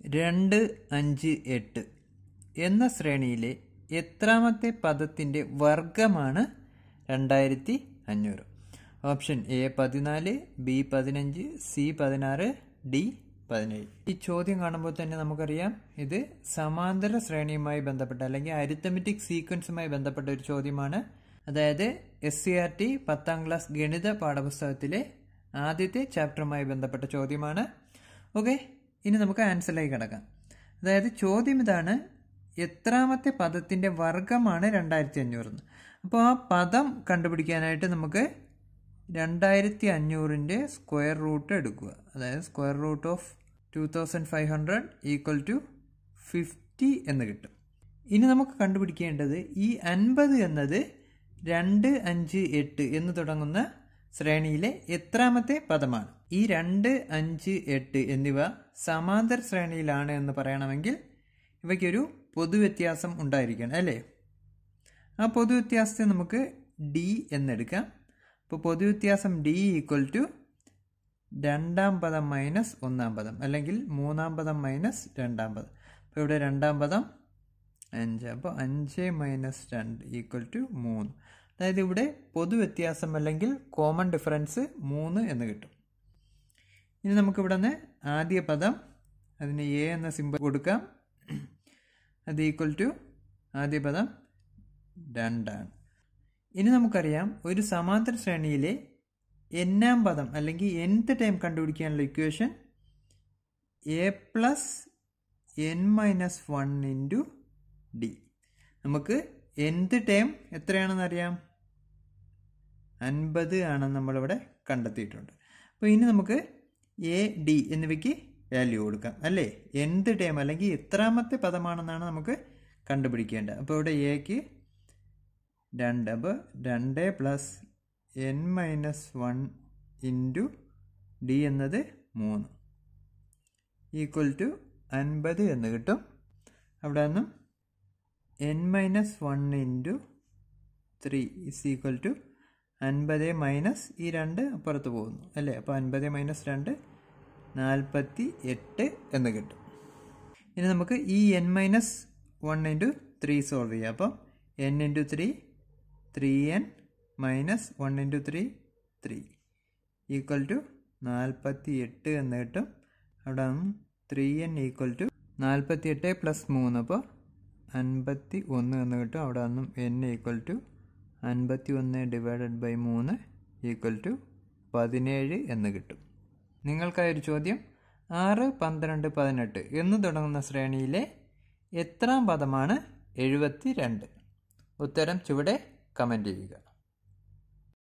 2, 5, 8 എന്ന ശ്രേണിയിലെ എത്രാമത്തെ പദത്തിൻ്റെ വർഗമാണ് 2500? Option A 14, B 15, C 16, D 17. ഈ ചോദ്യം കാണുമ്പോൾ തന്നെ നമുക്കറിയാം ഇത് സമാന്തര ശ്രേണിയുമായി ബന്ധപ്പെട്ട അല്ലെങ്കിൽ അരിത്തമെറ്റിക് സീക്വൻസുമായി ബന്ധപ്പെട്ട ഒരു ചോദ്യമാണ്. അതായത് SCRT 10ാം ക്ലാസ് ഗണിത പാഠപുസ്തകത്തിലെ ആദ്യത്തെ ചാപ്റ്ററുമായി ബന്ധപ്പെട്ട ചോദ്യമാണ്. ഓക്കെ, ഇനി നമുക്ക് ആൻസറിലേക്ക് കിടക്കാം. അതായത് ചോദ്യം ഇതാണ്, എത്രാമത്തെ പദത്തിൻ്റെ വർഗമാണ് 2500? അപ്പോൾ ആ പദം കണ്ടുപിടിക്കാനായിട്ട് നമുക്ക് 2500ൻ്റെ സ്ക്വയർ റൂട്ട് എടുക്കുക. അതായത് square root of 2500 equal to 50 എന്ന് കിട്ടും. ഇനി നമുക്ക് കണ്ടുപിടിക്കേണ്ടത് ഈ 50 എന്നത് 2, 5, 8 എന്ന് തുടങ്ങുന്ന ശ്രേണിയിലെ എത്രാമത്തെ പദമാണ്. ഈ 2, 5, 8 എന്നിവ സമാന്തര ശ്രേണിയിലാണ് എന്ന് പറയണമെങ്കിൽ ഇവയ്ക്കൊരു പൊതുവ്യത്യാസം ഉണ്ടായിരിക്കണം അല്ലേ? ആ പൊതുവ്യത്യാസത്തെ നമുക്ക് ഡി എന്നെടുക്കാം. അപ്പോൾ പൊതുവ്യത്യാസം ഡി ഈക്വൽ ടു 2ാം പദം മൈനസ് 1ാം പദം അല്ലെങ്കിൽ 3ാം പദം മൈനസ് 2ാം പദം. അപ്പോൾ ഇവിടെ 2ാം പദം 5, അപ്പോൾ 5 മൈനസ് 2 ഈക്വൽ ടു 3. അതായത് ഇവിടെ പൊതുവ്യത്യാസം അല്ലെങ്കിൽ കോമൺ ഡിഫറൻസ് 3 എന്ന് കിട്ടും. ഇനി നമുക്കിവിടെ നിന്ന് ആദ്യ പദം അതിന് എ എന്ന സിമ്പിൾ കൊടുക്കാം. അത് ഈക്വൽ ടു ആദ്യ പദം 2 ആണ്. ഇനി നമുക്കറിയാം ഒരു സമാന്തര ശ്രേണിയിലെ n-ാം പദം അല്ലെങ്കിൽ nth ടൈം കണ്ടുപിടിക്കാനുള്ള equation a plus n-1 into D. നമുക്ക് nth ടൈം എത്രയാണെന്ന് അറിയാം, 50 ആണെന്ന് നമ്മളിവിടെ കണ്ടെത്തിയിട്ടുണ്ട്. അപ്പോൾ ഇനി നമുക്ക് എ ഡി എന്നിവയ്ക്ക് വാല്യൂ കൊടുക്കാം അല്ലേ? nth ടൈം അല്ലെങ്കിൽ എത്രാമത്തെ പദമാണെന്നാണ് നമുക്ക് കണ്ടുപിടിക്കേണ്ടത്. അപ്പോൾ ഇവിടെ എക്ക് 2, അപ്പോൾ 2 പ്ലസ് n-1 ഇൻറ്റു ഡി എന്നത് 3 ഈക്വൽ ടു 50 എന്ന് കിട്ടും. അവിടെ നിന്നും n-1 into 3 is equal to 50 minus ഈ 2 അപ്പുറത്ത് പോകുന്നു അല്ലേ? അപ്പോൾ 50 മൈനസ് 2 48 എന്ന് കിട്ടും. ഇനി നമുക്ക് ഈ n-1 ഇൻറ്റു 3 സോൾവ് ചെയ്യാം. അപ്പം n into 3 3n minus 1 into 3 3 equal to 48 എന്ന് കിട്ടും. അവിടെ നിന്നും 3n ഈക്വൽ ടു 48 പ്ലസ് 3 അപ്പോൾ 51 എന്ന് കിട്ടും. അവിടെ നിന്നും n equal to 51 divided by 3 equal to 17 എന്ന് കിട്ടും. നിങ്ങൾക്കായൊരു ചോദ്യം, 6, 12, 18 എന്ന് തുടങ്ങുന്ന ശ്രേണിയിലെ എത്രാം പദമാണ് 72? ഉത്തരം ചുവടെ കമൻറ്റ് ചെയ്യുക.